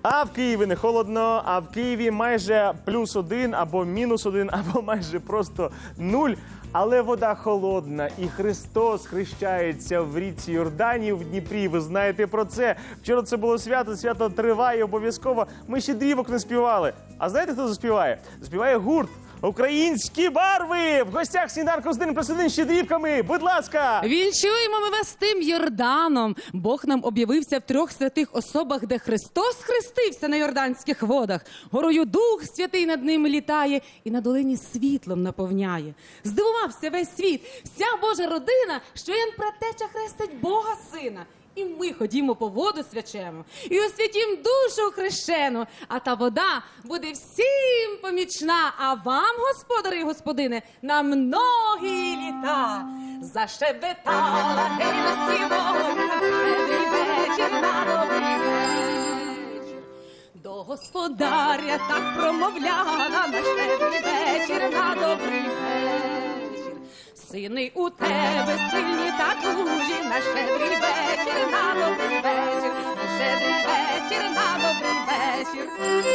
А в Києві не холодно, а в Києві майже +1 або -1, або майже просто 0. Але вода холодна, і Христос хрещається в річці Йордані в Дніпрі. Ви знаєте про це. Вчора це було свято, свято триває обов'язково. Ми щедрівок не співали. А знаєте, хто заспіває? Заспіває гурт «Українські барви». В гостях сніданку з 1+1 щедрівками. Будь ласка! Вінчуємо ми вас тим Йорданом. Бог нам об'явився в 3 святих особах, де Христос хрестився на йорданських водах. Горою Дух Святий над ним літає і на долині світлом наповняє. Здивувався весь світ, вся Божа родина, що Ян Предтеча хрестить Бога Сина. І ми ходімо по воду свячемо, і освятім душу хрещену, а та вода буде всім помічна, а вам, господари і господине, на многі літа. Зашебетала гейна сівона, щедрий вечір на добрий вечір. До господаря так промовляла на щедрий вечір на добрий вечір. Сини у тебе сильні та дужі, на щедрий вечір, на добрий вечір, на щедрий вечір, на добрий вечір.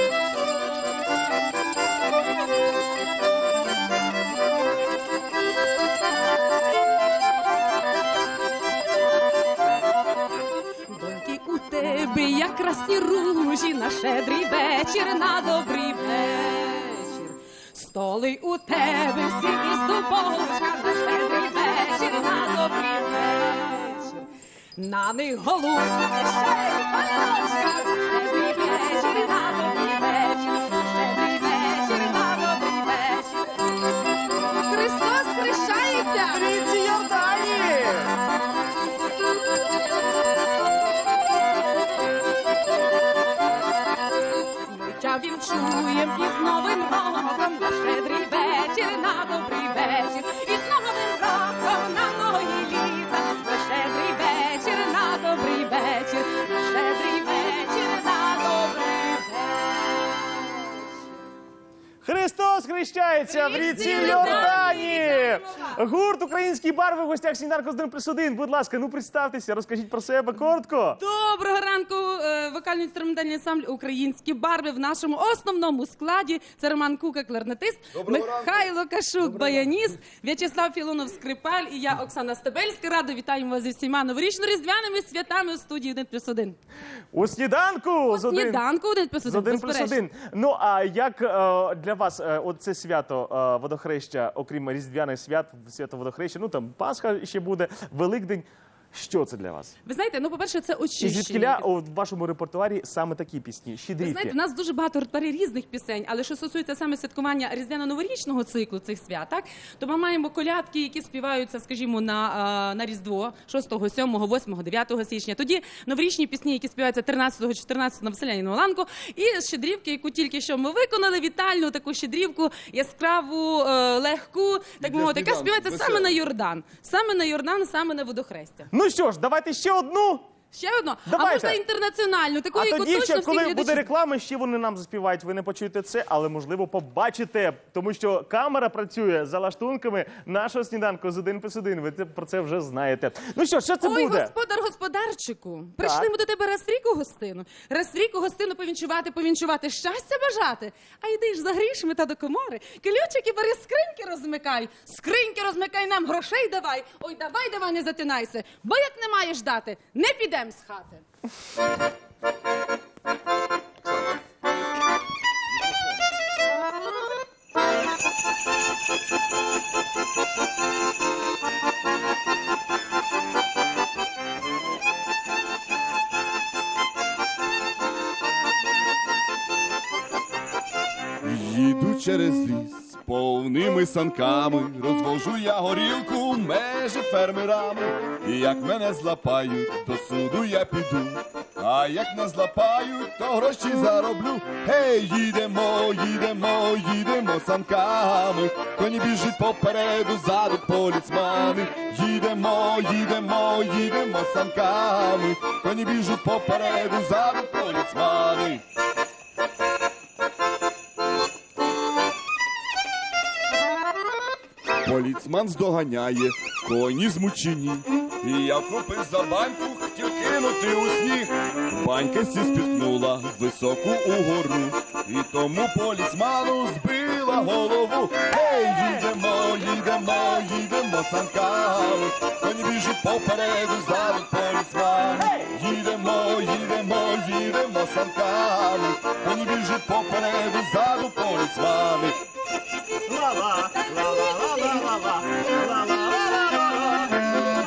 Доньки у тебе, як красні ружі, на щедрий вечір, на добрий вечір. Столи у тебе всі із дубочка, на щедрий вечір, на добрий вечір. На них голубки ще й паночка, на щедрий вечір, на добрий вечір, на щедрий вечір, на добрий вечір. Христос хрещається В річці Йордані! Вінчуєм із Новим роком, на щедрий вечір, на добрий вечір, і з Новим роком на нові літа, на щедрий вечір, на добрий вечір, на щедрий вечір, на добрий вечір. Христос хрещається в річці Йордані! Гурт «Українські барви» в гостях сніданку з 1+1. Будь ласка, ну представтеся, розкажіть про себе коротко. Доброго ранку! Вокально-інструментальний ансамбль «Українські барви» в нашому основному складі. Це Роман Кука, кларнетист, Михайло Кашук, баяніст, В'ячеслав Філонов, скрипаль і я, Оксана Стебельська. Радо вітаємо вас зі всіма новорічно-різдвяними святами у студії 1+1. У сніданку з 1+1, 1+1. Ну, а як для вас це свято водохреща, окрім різдвяних свят, свято водохреща, ну там Пасха ще буде, Великдень. Що це для вас? Ви знаєте, ну, по-перше, це очищення. І звідкиля у вашому репертуарі саме такі пісні, щедрівки? Ви знаєте, у нас дуже багато репертуарі різних пісень, але що стосується саме святкування різдвяно-новорічного циклу цих свят, так, то ми маємо колядки, які співаються, скажімо, на Різдво 6, 7, 8, 9 січня. Тоді новорічні пісні, які співаються 13, 14 на Василяніну Ланку, і щедрівки, яку тільки що ми виконали, вітальну таку щедрівку, яскраву, легку, так мовити, яка співається саме на Йордан. Саме на Йордан, саме на водохрестя. Ну що ж, давайте ще одну. Ще одну? Давайте. А можна інтернаціональну, таку, А яку тоді, точно всі коли глядачі... буде реклама, ще вони нам заспівають. Ви не почуєте це, але, можливо, побачите. Тому що камера працює за лаштунками нашого сніданку з 1+1. Ви про це вже знаєте. Ну що це Ой, буде? господар-господарчику, прийшли ми до тебе раз в рік у гостину. Раз в рік у гостину повінчувати, щастя бажати. А йди ж за грішми та до комори. Ключики бери, скриньки розмикай. Скриньки розмикай, нам грошей давай. Ой, давай, не затинайся. Бо як не маєш дати, не підем з хати. Їду через ліс повними санками, розвожу я горілку межі фермерами. І як мене злапають, до суду я піду. А як не злапають, то гроші зароблю. Гей, їдемо санками. Коні біжуть попереду, ззаду поліцмани. Їдемо санками. Коні біжуть попереду, ззаду поліцмани. Поліцман здоганяє, коні змучені. І я вхопив за баньку, хотів кинути у сніг. Банька сі спіткнула високу угору, і тому полісману збила голову. Ей, їдемо, їдемо, їдемо санками, коні біжуть попереду, ззаду полісман. Їдемо, їдемо, їдемо санками, коні біжуть попереду, ззаду полісмани. Ла-ла, ла-ла-ла-ла-ла-ла, ла-ла-ла-ла-ла.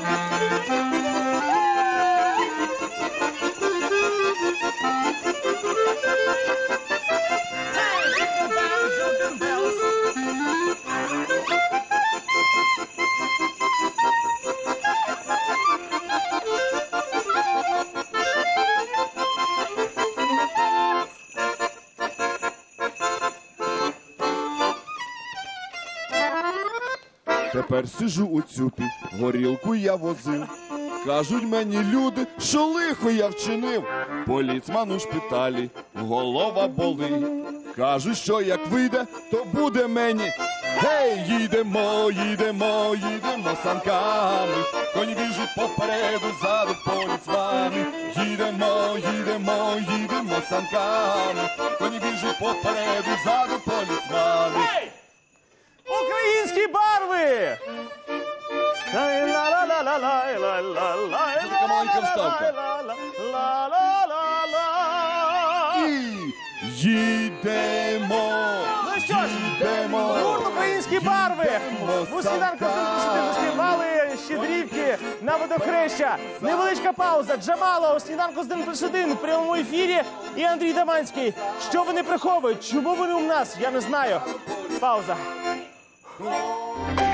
Тепер сижу у цюпі, горілку я возив. Кажуть мені люди, що лихо я вчинив. Поліцман у шпиталі, голова болить. Кажуть, що як вийде, то буде мені. Гей, їдемо, їдемо, їдемо санками. Коні біжуть попереду, ззаду поліцмани. Їдемо, їдемо, їдемо санками. Коні біжуть попереду, ззаду поліцмани. Українські барви! така маленька вставка. І їдемо. Ну що ж, їдемо. гурт «Українські барви» Їдемо у сніданку санками. співали щедрівки на водохреща. Невеличка пауза. Джамала у сніданку з 1+1 в прямому ефірі і Андрій Даманський. Що вони приховують? Чому вони у нас? Я не знаю. Пауза.